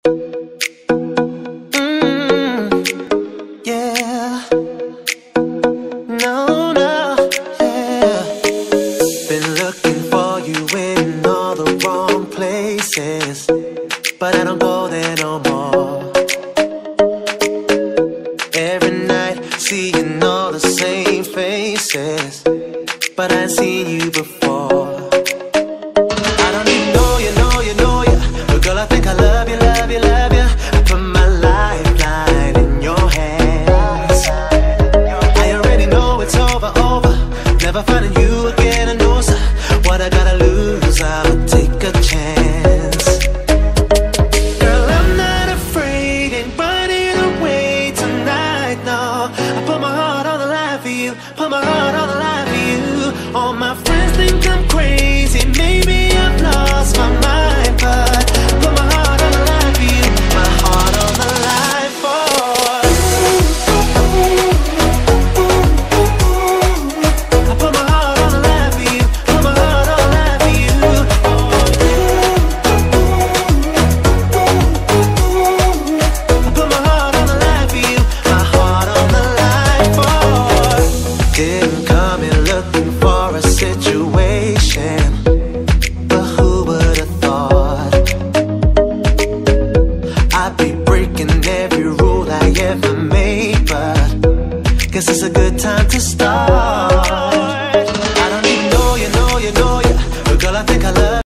Yeah, no, no, yeah. Been looking for you in all the wrong places, but I don't go there no more.